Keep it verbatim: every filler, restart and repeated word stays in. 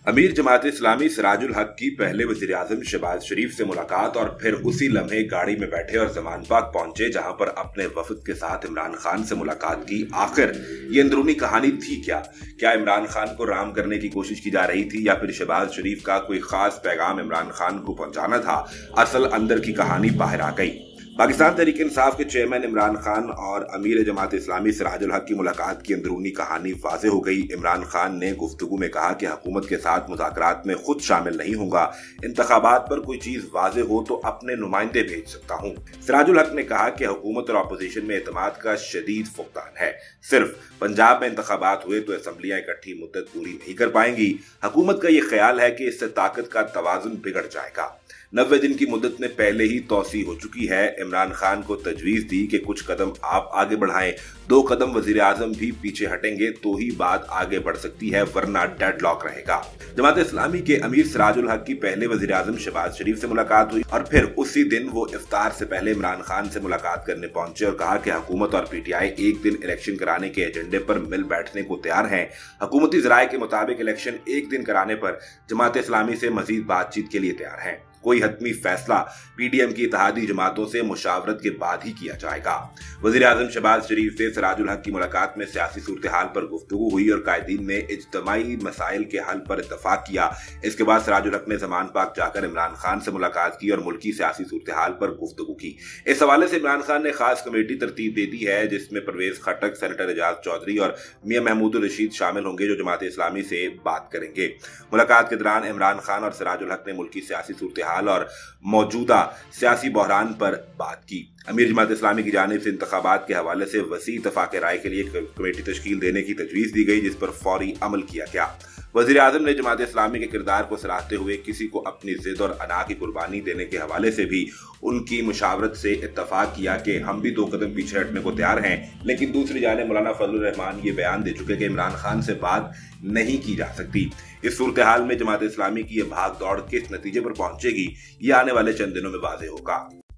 अमीर जमात इस्लामी सिराजुल हक की पहले वजीर आजम शहबाज शरीफ से मुलाकात और फिर उसी लम्हे गाड़ी में बैठे और जमान पाक पहुंचे जहां पर अपने वफद के साथ इमरान खान से मुलाकात की। आखिर ये अंदरूनी कहानी थी क्या? क्या इमरान खान को राम करने की कोशिश की जा रही थी या फिर शहबाज शरीफ का कोई खास पैगाम इमरान खान को पहुंचाना था? असल अंदर की कहानी बाहर आ गई। पाकिस्तान तहरीक इंसाफ के चेयरमैन इमरान खान और अमीर जमात इस्लामी सिराजुल हक की मुलाकात की अंदरूनी कहानी वाज़ेह हो गई। इमरान खान ने गुफ्तगू में कहा कि हुकूमत के साथ मुज़ाकरात में खुद शामिल नहीं होगा। इंतखाबात पर कोई चीज वाज़ेह हो तो अपने नुमाइंदे भेज सकता हूँ। सिराजुल हक ने कहा कि हुकूमत और अपोजिशन में एतमाद का शदीद फुकदान है। सिर्फ पंजाब में इंतखाबात हुए तो असम्बलियां इकट्ठी मुद्दत पूरी नहीं कर पाएंगी। हुकूमत का यह ख्याल है कि इससे ताकत का तवाजुन बिगड़ जाएगा। नब्बे दिन की मुद्दत में पहले ही तौसी हो चुकी है। इमरान खान को तजवीज दी कि कुछ कदम आप आगे बढ़ाएं, दो कदम वजीर आजम भी पीछे हटेंगे तो ही बात आगे बढ़ सकती है, वरना डेडलॉक रहेगा। जमात इस्लामी के अमीर सिराजुल हक की पहले वजीर आजम शहबाज शरीफ से मुलाकात हुई और फिर उसी दिन वो इफ्तार से पहले इमरान खान से मुलाकात करने पहुंचे और कहा कि हुकूमत और पीटीआई एक दिन इलेक्शन कराने के एजेंडे पर मिल बैठने को तैयार है। हुकूमती जराये के मुताबिक इलेक्शन एक दिन कराने पर जमात इस्लामी से मजीद बातचीत के लिए तैयार है। कोई हतमी फैसला पीडीएम की इत्तेहादी जमातों से मुशावरत के बाद ही किया जाएगा। वजीर आजम शहबाज शरीफ से सिराजुल हक की मुलाकात में सियासी सूरत हाल पर गुफ्तगू हुई और कायदीन ने इज्तमाई मसाइल के हल पर इत्तफाक किया। इसके बाद सिराजुल हक ने जमान पाक जाकर इमरान खान से मुलाकात की और मुल्की सियासी सूरत हाल पर गुफ्तगू की। इस हवाले से इमरान खान ने खास कमेटी तरतीब दे दी है जिसमें परवेज खटक, सेनेटर एजाज चौधरी और मियां महमूद रशीद शामिल होंगे जो जमात इस्लामी से बात करेंगे। मुलाकात के दौरान इमरान खान और सिराजुल हक ने मुल्की सियासी सूरत हाल और मौजूदा सियासी बहरान पर बात की। अमीर जमात इस्लामी की जानिब से इंतखाबात के हवाले से वसी इत्तफाक राय के लिए कमेटी तश्कील देने की तजवीज़ दी गई जिस पर फौरी अमल किया गया। वज़ीर आज़म ने जमात इस्लामी के किरदार को सराहते हुए किसी को अपनी जिद और अना की कुर्बानी देने के हवाले से भी उनकी मुशावरत से इत्तफाक किया कि हम भी दो कदम पीछे हटने को तैयार हैं। लेकिन दूसरी जानिब मौलाना फजलुर रहमान ये बयान दे चुके कि इमरान खान से बात नहीं की जा सकती। इस सूरत हाल में जमात इस्लामी की यह भाग दौड़ किस नतीजे पर पहुंचेगी ये आने वाले चंद दिनों में वाज़ेह होगा।